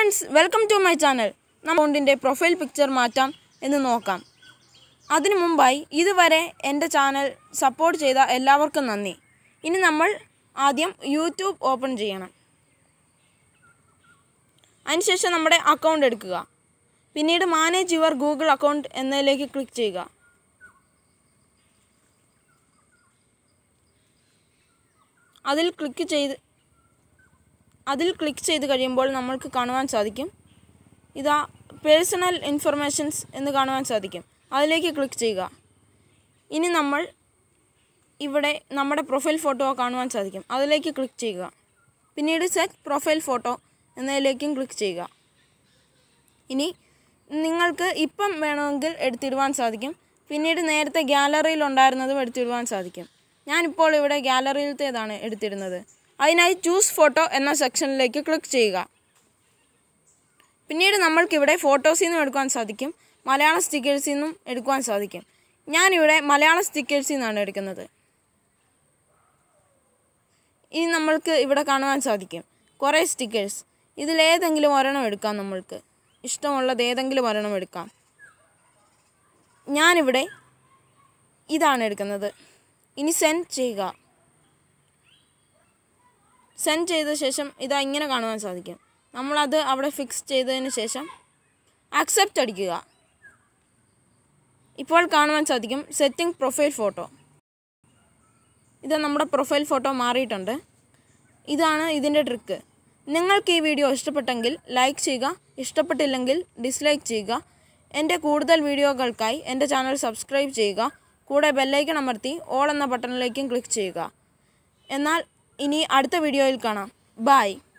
friends, welcome to my channel. നമ്മുടെ profile picture മാറ്റാം എന്ന് നോക്കാം. അതിനു മുമ്പായി ഇതുവരെ എൻ്റെ ചാനൽ സപ്പോർട്ട് ചെയ്ത എല്ലാവർക്കും നന്ദി. ഇനി നമ്മൾ ആദ്യം യൂട്യൂബ് ഓപ്പൺ ചെയ്യണം. അതിനുശേഷം നമ്മുടെ അക്കൗണ്ട് എടുക്കുക. പിന്നീട് മാനേജ് യുവർ ഗൂഗിൾ അക്കൗണ്ട് എന്നതിലേക്ക് ക്ലിക്ക് ചെയ്യുക. അതിൽ ക്ലിക്ക് ചെയ്ത് കഴിയുമ്പോൾ നമ്മൾക്ക് കാണുവാൻ സാധിക്കും, ഇതാ പേഴ്സണൽ ഇൻഫർമേഷൻസ് എന്ന് കാണുവാൻ സാധിക്കും. അതിലേക്ക് ക്ലിക്ക് ചെയ്യുക. ഇനി നമ്മൾ ഇവിടെ നമ്മുടെ പ്രൊഫൈൽ ഫോട്ടോ കാണുവാൻ സാധിക്കും. അതിലേക്ക് ക്ലിക്ക് ചെയ്യുക. പിന്നീട് സെറ്റ് പ്രൊഫൈൽ ഫോട്ടോ എന്നതിലേക്കും ക്ലിക്ക് ചെയ്യുക. ഇനി നിങ്ങൾക്ക് ഇപ്പം വേണമെങ്കിൽ എടുത്തിടുവാൻ സാധിക്കും. പിന്നീട് നേരത്തെ ഗാലറിയിൽ ഉണ്ടായിരുന്നതും എടുത്തിടുവാൻ സാധിക്കും. ഞാനിപ്പോൾ ഇവിടെ ഗാലറിയിലത്തേതാണ് എടുത്തിരുന്നത്. അതിനായി ചൂസ് ഫോട്ടോ എന്ന സെക്ഷനിലേക്ക് ക്ലിക്ക് ചെയ്യുക. പിന്നീട് നമ്മൾക്കിവിടെ ഫോട്ടോസിൽ നിന്നും എടുക്കുവാൻ സാധിക്കും, മലയാളം സ്റ്റിക്കേഴ്സിൽ നിന്നും എടുക്കുവാൻ സാധിക്കും. ഞാനിവിടെ മലയാളം സ്റ്റിക്കേഴ്സിൽ നിന്നാണ് എടുക്കുന്നത്. ഇനി നമ്മൾക്ക് ഇവിടെ കാണുവാൻ സാധിക്കും കുറേ സ്റ്റിക്കേഴ്സ്. ഇതിലേതെങ്കിലും ഒരെണ്ണം എടുക്കാം. നമ്മൾക്ക് ഇഷ്ടമുള്ളത് ഏതെങ്കിലും ഒരെണ്ണം എടുക്കാം. ഞാനിവിടെ ഇതാണ് എടുക്കുന്നത്. ഇനി സെൻഡ് ചെയ്യുക. സെൻഡ് ചെയ്ത ശേഷം ഇതാ ഇങ്ങനെ കാണുവാൻ സാധിക്കും. നമ്മളത് അവിടെ ഫിക്സ് ചെയ്തതിന് ശേഷം ആക്സെപ്റ്റ് അടിക്കുക. ഇപ്പോൾ കാണുവാൻ സാധിക്കും സെറ്റിംഗ് പ്രൊഫൈൽ ഫോട്ടോ. ഇത് നമ്മുടെ പ്രൊഫൈൽ ഫോട്ടോ മാറിയിട്ടുണ്ട്. ഇതാണ് ഇതിൻ്റെ ട്രിക്ക്. നിങ്ങൾക്ക് ഈ വീഡിയോ ഇഷ്ടപ്പെട്ടെങ്കിൽ ലൈക്ക് ചെയ്യുക, ഇഷ്ടപ്പെട്ടില്ലെങ്കിൽ ഡിസ്ലൈക്ക് ചെയ്യുക. എൻ്റെ കൂടുതൽ വീഡിയോകൾക്കായി എൻ്റെ ചാനൽ സബ്സ്ക്രൈബ് ചെയ്യുക. കൂടെ ബെല്ലൈക്കൺ അമർത്തി ഓൾ എന്ന ബട്ടണിലേക്കും ക്ലിക്ക് ചെയ്യുക. എന്നാൽ ഇനി അടുത്ത വീഡിയോയിൽ കാണാം. ബൈ.